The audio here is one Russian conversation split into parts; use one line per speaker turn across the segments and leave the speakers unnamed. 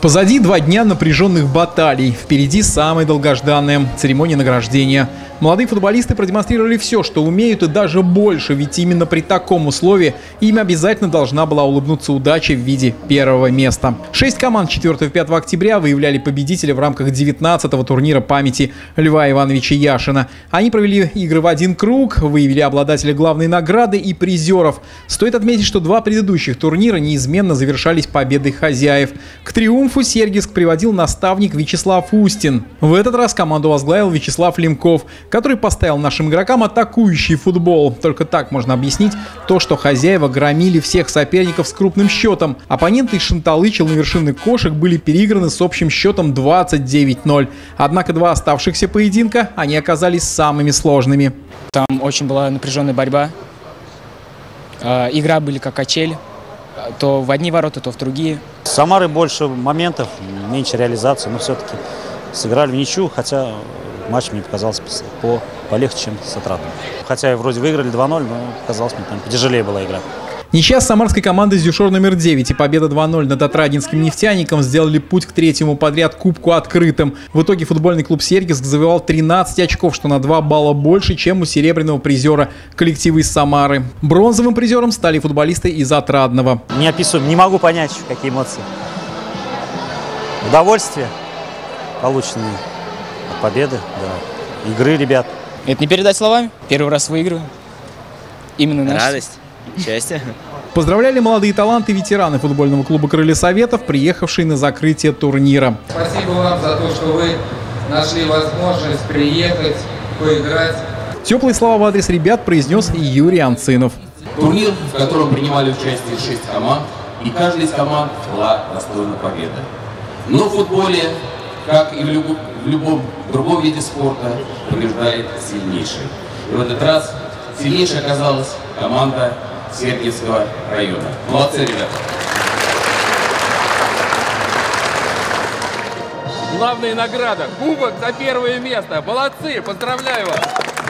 Позади 2 дня напряженных баталий. Впереди самая долгожданная церемония награждения. Молодые футболисты продемонстрировали все, что умеют, и даже больше, ведь именно при таком условии им обязательно должна была улыбнуться удача в виде первого места. 6 команд 4-5 октября выявляли победителя в рамках 19-го турнира памяти Льва Ивановича Яшина. Они провели игры в один круг, выявили обладателя главной награды и призеров. Стоит отметить, что 2 предыдущих турнира неизменно завершались победой хозяев. К триумфу Сергиевск приводил наставник Вячеслав Устин. В этот раз команду возглавил Вячеслав Лемков, который поставил нашим игрокам атакующий футбол. Только так можно объяснить то, что хозяева громили всех соперников с крупным счетом. Оппоненты из Шанталыча, Лавершин, Кошек были переиграны с общим счетом 29-0. Однако 2 оставшихся поединка они оказались самыми сложными.
Там очень была напряженная борьба. Игра были как качели. То в одни ворота, то в другие.
С Самары больше моментов, меньше реализации, но все-таки сыграли в ничью, хотя матч мне показался полегче, чем с Отрадным. Хотя и вроде выиграли 2-0, но показалось мне, там потяжелее была игра.
Ничья с самарской командой «Дюшор» номер 9 и победа 2-0 над отрадинским нефтяником сделали путь к 3-му подряд кубку открытым. В итоге футбольный клуб «Сергиевск» завоевал 13 очков, что на 2 балла больше, чем у серебряного призера коллектива из Самары. Бронзовым призером стали футболисты из Отрадного.
Не описываю, не могу понять, какие эмоции. Удовольствие, полученные от победы, да. Игры ребят.
Это не передать словами. Первый раз выигрываем. Именно наш.
Радость. Счастье.
Поздравляли молодые таланты ветераны футбольного клуба «Крылья Советов», приехавшие на закрытие турнира.
Спасибо вам за то, что вы нашли возможность приехать, поиграть.
Теплые слова в адрес ребят произнес и Юрий Анцинов.
Турнир, в котором принимали участие 6 команд, и каждая из команд была достойна победы. Но в футболе, как и в любом другом виде спорта, побеждает сильнейший. И в этот раз сильнейшей оказалась команда Сергиевского района. Молодцы, ребята!
Главная награда – кубок за первое место. Молодцы! Поздравляю вас!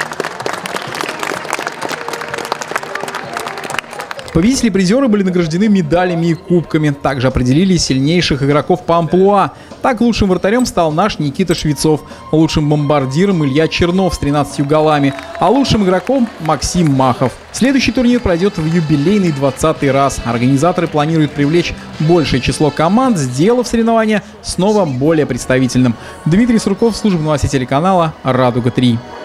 Победители-призеры были награждены медалями и кубками. Также определили сильнейших игроков по амплуа. Так лучшим вратарем стал наш Никита Швецов, лучшим бомбардиром Илья Чернов с 13 голами, а лучшим игроком Максим Махов. Следующий турнир пройдет в юбилейный 20-й раз. Организаторы планируют привлечь большее число команд, сделав соревнования снова более представительным. Дмитрий Сурков, служба новостей телеканала «Радуга-3».